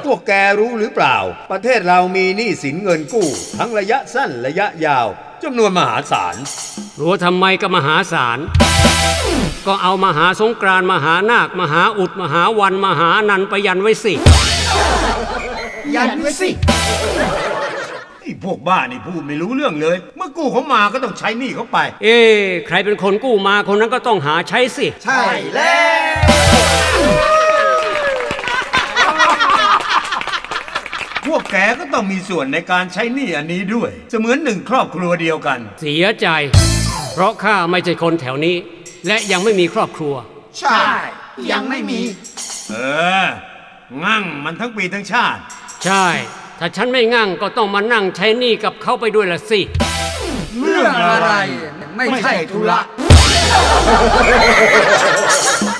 พวกแกรู้หรือเปล่าประเทศเรามีหนี้สินเงินกู้ทั้งระยะสั้นระยะยาวจำนวนมหาศาลรู้ทำไมก็มหาศาลก็เอามหาสงกรานต์มหานาคมหาอุดมหาวันมหานันไปยันไว้สิยันไว้สิไอ้พวกบ้านี่พูดไม่รู้เรื่องเลยเมื่อกู้เขามาก็ต้องใช้หนี้เขาไปใครเป็นคนกู้มาคนนั้นก็ต้องหาใช้สิใช่แล้วพวกแกก็ต้องมีส่วนในการใช้หนี้อันนี้ด้วยเสมือนหนึ่งครอบครัวเดียวกันเสียใจเพราะข้าไม่ใช่คนแถวนี้และยังไม่มีครอบครัวใช่ยังไม่มีงั่งมันทั้งปีทั้งชาติใช่ถ้าฉันไม่งั่งก็ต้องมานั่งใช้หนี้กับเขาไปด้วยละสิเรื่องอะไรไม่ใช่ธุระ